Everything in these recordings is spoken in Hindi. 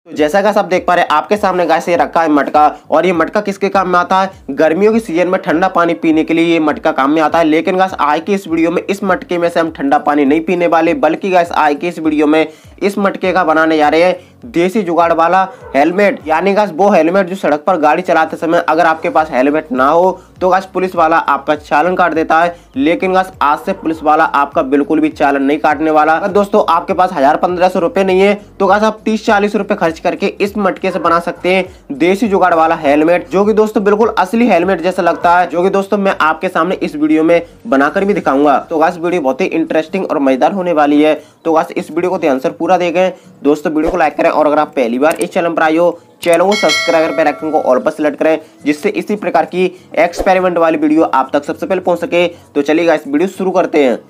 तो जैसा कि आप देख पा रहे हैं आपके सामने गाइस ये रखा है मटका। और ये मटका किसके काम में आता है? गर्मियों की सीजन में ठंडा पानी पीने के लिए ये मटका काम में आता है। लेकिन गाइस आज की इस वीडियो में इस मटके में से हम ठंडा पानी नहीं पीने वाले, बल्कि गाइस आज की इस वीडियो में इस मटके का बनाने जा रहे हैं देसी जुगाड़ वाला हेलमेट। यानी गाइस वो हेलमेट जो सड़क पर गाड़ी चलाते समय अगर आपके पास हेलमेट ना हो तो गाइस पुलिस वाला आपका चालान काट देता है। लेकिन गाइस आज से पुलिस वाला आपका बिल्कुल भी चालान नहीं काटने वाला। अगर दोस्तों आपके पास 1000-1500 रुपए नहीं है तो गाइस आप 30-40 रुपए खर्च करके इस मटके से बना सकते हैं देसी जुगाड़ वाला हेलमेट, जो कि दोस्तों बिल्कुल असली हेलमेट जैसा लगता है, जो कि दोस्तों मैं आपके सामने इस वीडियो में बनाकर भी दिखाऊंगा। तो गाइस वीडियो बहुत ही इंटरेस्टिंग और मजेदार होने वाली है। तो गाइस इस वीडियो को ध्यान से पूरा देखें दोस्तों, वीडियो को लाइक करें और अगर आप पहली बार इस चैनल पर आए हो चैनल को सब्सक्राइब कर आइकन को ऑल पर सेलेक्ट करें, जिससे इसी प्रकार की एक्सपेरिमेंट वाली वीडियो आप तक सबसे पहले पहुंच सके। तो चलिए गाइस वीडियो शुरू करते हैं।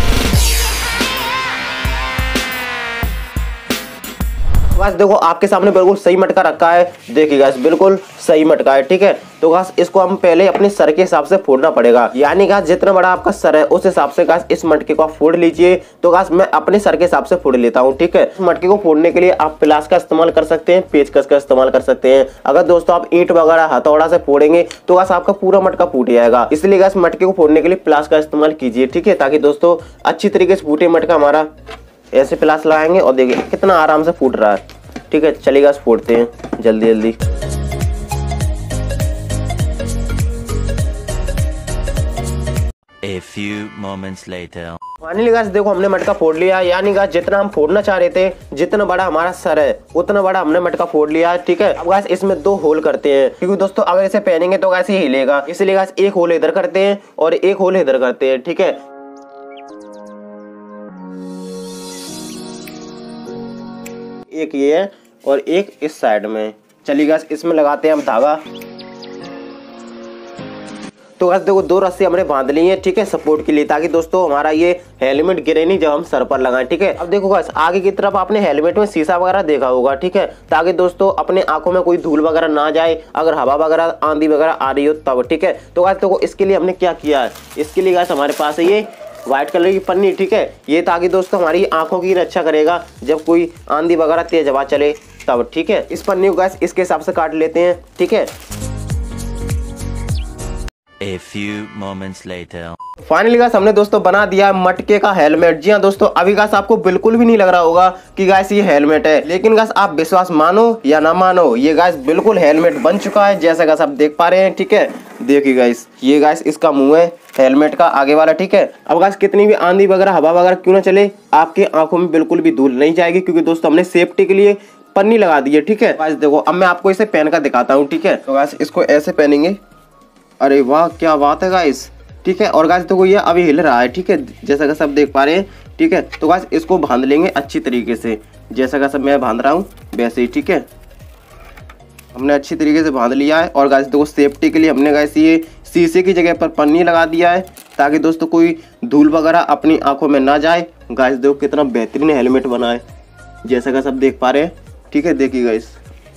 गाइस देखो आपके सामने बिल्कुल सही मटका रखा है। देखिए गाइस बिल्कुल सही मटका है, ठीक है। तो गाइस इसको हम पहले अपने सर के हिसाब से फोड़ना पड़ेगा। यानी गाइस जितना बड़ा आपका सर है उस हिसाब से गाइस इस मटके को आप फोड़ लीजिए। तो गाइस मैं अपने सर के हिसाब से फोड़ लेता हूँ, ठीक है। इस मटके को फोड़ने के लिए आप प्लास का इस्तेमाल कर सकते हैं, पेचकस का इस्तेमाल कर सकते हैं। अगर दोस्तों आप ईंट वगैरह हथौड़ा से फोड़ेंगे तो गाइस आपका पूरा मटका फूट जाएगा। इसलिए गाइस मटके को फोड़ने के लिए प्लास का इस्तेमाल कीजिए, ठीक है, ताकि दोस्तों अच्छी तरीके से फूटे मटका हमारा। ऐसे प्लास लगाएंगे और देखिए कितना आराम से फूट रहा है, ठीक है। चलिए गाइस फोड़ते हैं जल्दी जल्दी। A few moments later. Finally guys देखो हमने मटका फोड़ लिया। यानी गाइस जितना हम फोड़ना चाह रहे थे, जितना बड़ा हमारा सर है उतना बड़ा हमने मटका फोड़ लिया, ठीक है। अब गाइस इसमें 2 होल करते हैं, क्योंकि दोस्तों अगर इसे पहनेंगे तो गाइस ये हिलेगा। इसलिए गाइस एक होल इधर करते हैं और एक होल इधर करते हैं, ठीक है। एक ये है और एक इस साइड में। चलिए गाइस इसमें लगाते हैं हम धागा। तो गाइस देखो 2 रस्सी हमने बांध ली है, ठीक है, सपोर्ट के लिए, ताकि दोस्तों हमारा ये हेलमेट गिरे नहीं जब हम सर पर लगाएं, ठीक है। अब देखो गाइस आगे की तरफ आपने हेलमेट में शीशा वगैरह देखा होगा, ठीक है, ताकि दोस्तों अपने आंखों में कोई धूल वगैरह ना जाए, अगर हवा वगैरह आंधी वगैरह आ रही हो तब, ठीक है। तो गाइस देखो इसके लिए हमने क्या किया है, इसके लिए गाइस हमारे पास है ये व्हाइट कलर की पन्नी, ठीक है। ये ताकि दोस्तों हमारी आंखों की रक्षा करेगा जब कोई आंधी वगैरह तेज हवा चले तब, ठीक है। इस पन्नी को गाइस इसके हिसाब से काट लेते हैं, ठीक है। A few moments later. Finally guys हमने दोस्तों बना दिया मटके का हेलमेट। जी हाँ दोस्तों, अभी गाइस आपको बिल्कुल भी नहीं लग रहा होगा कि गाइस ये हेलमेट है, लेकिन गाइस आप विश्वास मानो या ना मानो ये गाइस बिल्कुल हेलमेट बन चुका है, जैसा गाइस आप देख पा रहे हैं, ठीक है। देखिए गाइस ये गाइस इसका मुंह है हेलमेट का आगे वाला, ठीक है। अब गाइस कितनी भी आंधी वगैरह हवा वगैरह क्यों ना चले, आपके आंखों में बिल्कुल भी धूल नहीं जाएगी, क्योंकि दोस्तों हमने सेफ्टी के लिए पन्नी लगा दी है, ठीक है। गाइस देखो अब मैं आपको इसे पहन कर दिखाता हूँ, ठीक है। तो गाइस इसको ऐसे पहनेंगे। अरे वाह क्या बात है गाइस, ठीक है। और गाइस देखो ये अभी हिल रहा है, ठीक है, जैसा कि सब देख पा रहे हैं, ठीक है। तो गाइस इसको बांध लेंगे अच्छी तरीके से, जैसा कि सब मैं बांध रहा हूँ वैसे ही, ठीक है। हमने अच्छी तरीके से बांध लिया है। और गाइस देखो सेफ्टी के लिए हमने गाइस ये शीशे की जगह पर पन्नी लगा दिया है, ताकि दोस्तों कोई धूल वगैरह अपनी आंखों में ना जाए। गाइस देखो कितना बेहतरीन हेलमेट बना है, जैसा कि सब देख पा रहे हैं, ठीक है। देखिए गाइस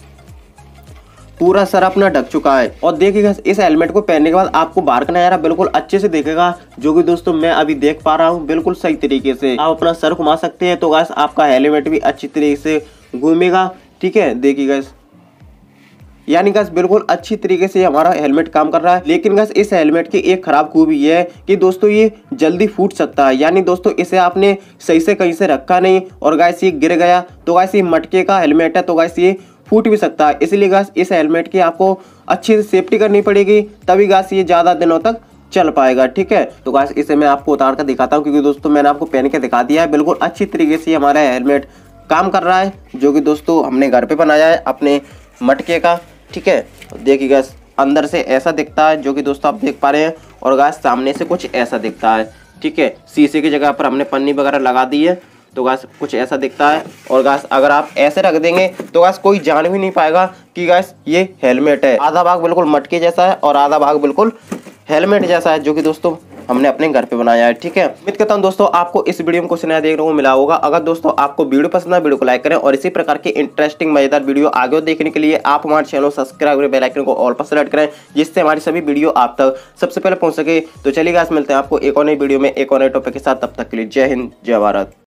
पूरा सर अपना ढक चुका है। और देखिएगा इस हेलमेट को पहनने के बाद आपको बाहर का नजारा बिल्कुल अच्छे से दिखेगा, जो कि दोस्तों मैं अभी देख पा रहा हूँ बिल्कुल सही तरीके से। आप अपना सर घुमा सकते हैं तो गाइस आपका हेलमेट भी अच्छी तरीके से घूमेगा, ठीक है। देखिएगा यानी गाइस बिल्कुल अच्छी तरीके से हमारा हेलमेट काम कर रहा है। लेकिन गाइस इस हेलमेट की एक खराब खूबी ये है कि दोस्तों ये जल्दी फूट सकता है। यानी दोस्तों इसे आपने सही से कहीं से रखा नहीं और गाइस ये गिर गया तो गाइस ये मटके का हेलमेट है, तो गाइस ये फूट भी सकता है। इसलिए गाइस इस हेलमेट की आपको अच्छी से सेफ्टी करनी पड़ेगी, तभी गाइस ये ज्यादा दिनों तक चल पाएगा, ठीक है। तो गाइस इसे मैं आपको उतार कर दिखाता हूँ, क्योंकि दोस्तों मैंने आपको पहन के दिखा दिया है। बिल्कुल अच्छी तरीके से हमारा हेलमेट काम कर रहा है, जो कि दोस्तों हमने घर पे बनाया है अपने मटके का, ठीक है। देखिए गाइस अंदर से ऐसा दिखता है, जो कि दोस्तों आप देख पा रहे हैं, और गाइस सामने से कुछ ऐसा दिखता है, ठीक है। शीशे की जगह पर हमने पन्नी वगैरह लगा दी है, तो गाइस कुछ ऐसा दिखता है। और गाइस अगर आप ऐसे रख देंगे तो गाइस कोई जान भी नहीं पाएगा कि गाइस ये हेलमेट है। आधा भाग बिल्कुल मटके जैसा है और आधा भाग बिल्कुल हेलमेट जैसा है, जो कि दोस्तों हमने अपने घर पे बनाया है, ठीक है। उम्मीद करता हूं दोस्तों आपको इस वीडियो में कुछ नया देखने को मिला होगा। अगर दोस्तों आपको वीडियो पसंद है वीडियो को लाइक करें, और इसी प्रकार के इंटरेस्टिंग मजेदार वीडियो आगे देखने के लिए आप हमारे चैनल सब्सक्राइब करें, बेल आइकन को ऑल पर सेलेक्ट करें, जिससे हमारी सभी वीडियो आप तक सबसे पहले पहुंच सके। तो चलिए गाइस मिलते हैं आपको एक और नई वीडियो में एक और नए टॉपिक के साथ, तब तक के लिए जय हिंद जय भारत।